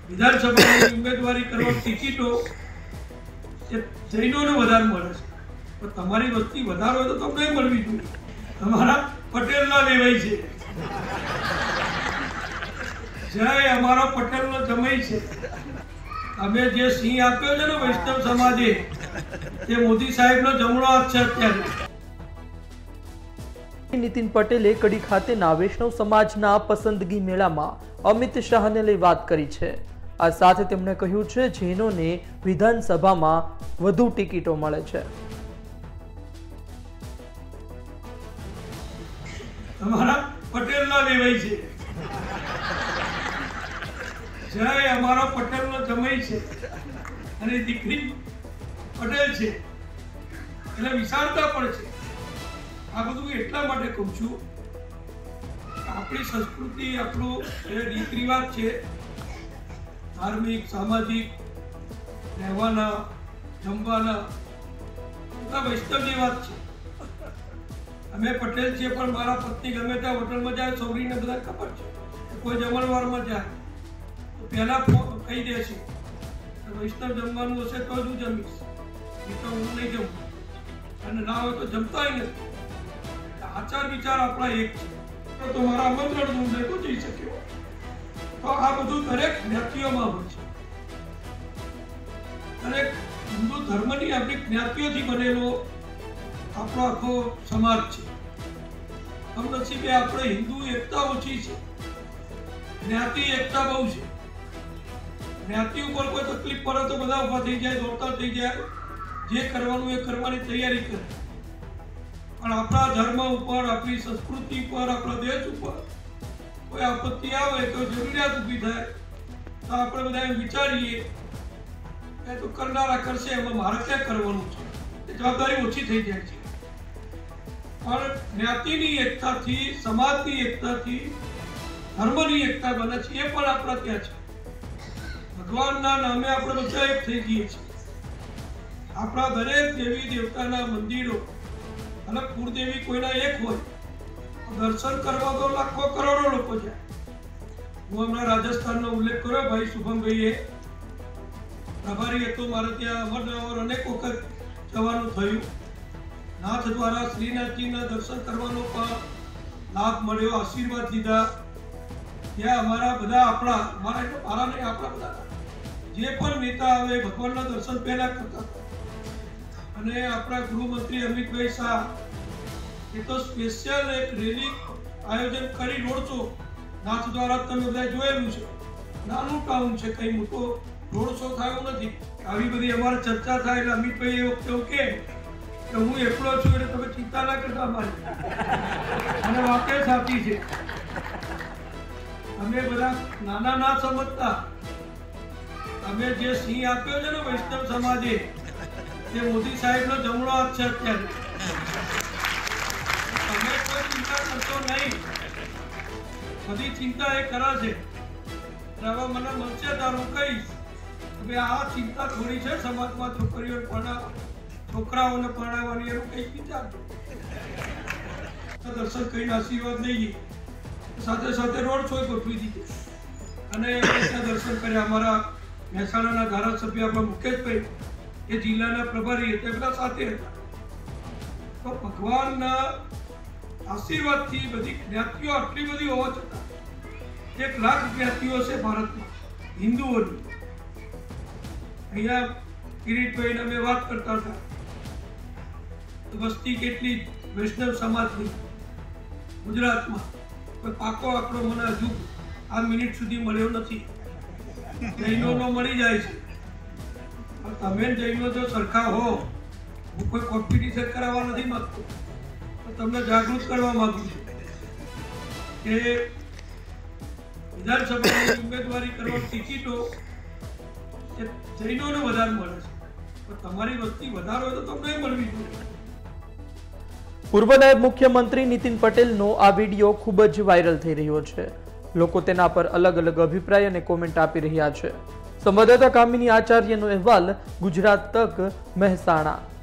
વિધાનસભાની ઉમેદવારી કરવા ટિકિટો એ જૈનોને વધારે મળે છે, પણ તમારી વસ્તી વધારો હોય તો તમને મળવી જોઈએ. તમારા પટેલના લેવાય છે. જય અમારો પટેલનો જમાઈ છે. અમે જે સિંહ આપ્યો છે ને વૈષ્ણવ સમાજે, તે મોદી સાહેબનો જમણો હાથ છે. અત્યારે નીતિન પટેલે કડી ખાતેના વૈષ્ણવ સમાજના પસંદગી મેળામાં અમિત શાહને લઈ વાત કરી છે. આ સાથે તેમણે કહ્યું છે જૈનોને વિધાનસભામાં વધુ ટિકિટો મળે છે. તમારા પટેલના લેવાય છે. જય અમારો પટેલનો જમાઈ છે અને દીકરી પટેલ છે એટલે વિશાળતા પણ છે. આ બધું એટલા માટે કહું છું, આપણી સંસ્કૃતિ, આપણો જે રીત રિવાજ છે, ધાર્મિક, સામાજિક, રહેવાના, જમવાના, બધા વૈષ્ણવની વાત છે. અમે પટેલ છીએ, પણ મારા પત્ની ગમે ત્યાં હોટલમાં જાય, છોકરીને બધા ખબર છે કે કોઈ જમણવારમાં જાય તો પહેલા કહી દે છે વૈષ્ણવ જમવાનું હશે તો જ હું જમીશ, નહીં તો હું નહીં જમું, અને ના હોય તો જમતા નથી. આચાર વિચાર આપણા એક છે. તો મારા આમંત્રણ હું નહોતો જઈ શક્યો. તો આ બધું દરેક જ્ઞાતિઓમાં હોય છે. દરેક હિન્દુ ધર્મની આપણી જ્ઞાતિઓથી બનેલો આપણો આખો સમાજ છે. કમનસીબે આપણે હિન્દુ એકતા ઓછી છે, જ્ઞાતિ એકતા બહુ છે. જ્ઞાતિ ઉપર કોઈ તકલીફ પડે તો બધા ઉભા થઈ જાય, દોડતા થઈ જાય, જે કરવાનું એ કરવાની તૈયારી કરે. પણ આપણા ધર્મ ઉપર, આપણી સંસ્કૃતિ ઉપર, આપણા દેશ ઉપર કોઈ આપત્તિ આવે, કોઈ જરૂરિયાત ઊભી થાય તો આપણે બધા એમ વિચારીએ કે તો કરનારા કરશે, એમાં મારે ક્યાં કરવાનું છે, એ જવાબદારી ઓછી થઈ જાય છે. પણ જ્ઞાતિની એકતાથી, સમાજની એકતાથી ધર્મની એકતા બને છે, એ પણ આપણા ત્યાં છે. ભગવાનના નામે આપણે બધા એક થઈ જઈએ છીએ. આપણા દરેક દેવી દેવતાના મંદિરો અને કુળદેવી કોઈના એક હોય, દર્શન કરવા તો લાખો કરોડો લોકો જાય. હું હમણાં રાજસ્થાનનો ઉલ્લેખ કર્યો, ભાઈ શુભમભાઈએ પ્રભારી હતો, મારે ત્યાં અવારનવાર અનેક વખત જવાનું થયું. નાથ દ્વારા શ્રીનાથજીના દર્શન કરવાનો પણ લાભ મળ્યો, આશીર્વાદ લીધા. ત્યાં અમારા બધા મારા નહીં, આપણા બધા જે પણ નેતા આવે ભગવાનના દર્શન પહેલા કરતા હતા. અને આપણા ગૃહમંત્રી અમિતભાઈ શાહ એ તો સ્પેશિયલ એક રેલી આયોજન કરી રોડ શો નાથ દ્વારા તમે બધા જોયેલું છે. નાનું ટાઉન છે, કઈ મોટો રોડ શો થયો નથી. આવી બધી અમારે ચર્ચા થાય એટલે અમિતભાઈ એ વખતે કે હું એકલો છું એટલે તમે ચિંતા ના કરતા મારી, અને વાતે સાચી છે. અમે બધા નાના ના સમજતા. અમે જે સિંહ આપ્યો છે ને વૈષ્ણવ સમાજે, તે મોદી સાહેબનો જમણો હાથ છે. અત્યારે તમે કોઈ ચિંતા કરશો નહીં, બધી ચિંતા એ કરે છે. હવે મને મળશે ત્યારે હું કહીશ કે આ ચિંતા થોડી છે સમાજમાં, છોકરાઓને પરણાવવાની, એનું કંઈક વિચારજો. દર્શન કરીને આશીર્વાદ લઈએ, સાથે સાથે રોડ શો ગોઠવી દીધો અને ત્યાં દર્શન કર્યા. અમારા મહેસાણાના ધારાસભ્ય આપણા મુકેશભાઈ એ જિલ્લાના પ્રભારી હતા, બધા સાથે હતા. તો ભગવાનના આશીર્વાદથી બધી જ્ઞાતિઓ આટલી બધી હોવા છતાં 1 લાખ જ્ઞાતિઓ છે ભારતમાં હિન્દુઓની. અહીંયા કિરીટભાઈને અમે વાત કરતા હતા, વસ્તી કેટલી વૈષ્ણવ સમાજની ગુજરાતમાં, કોઈ પાકો આંકડો મને હજુ આ મિનિટ સુધી મળ્યો નથી. જૈનોનો મળી જાય છે, તમે જૈનો જો સરખા હો, હું કોઈ કોમ્પિટિશન કરાવવા નથી માંગતો, તમને જાગૃત કરવા માંગુ છું કે વિધાનસભાની ઉમેદવારી કરવા ટિકિટો એ જૈનોને વધારે મળે છે, પણ તમારી વસ્તી વધારો હોય તો તમને મળવી જોઈએ. પૂર્વ નાયબ મુખ્યમંત્રી નીતિન પટેલનો આ વિડીયો ખૂબ જ વાયરલ થઈ રહ્યો છે. લોકો તેના પર અલગ અલગ અભિપ્રાય અને કોમેન્ટ આપી રહ્યા છે. સંવાદદાતા કામિની આચાર્યનો અહેવાલ, ગુજરાત તક, મહેસાણા.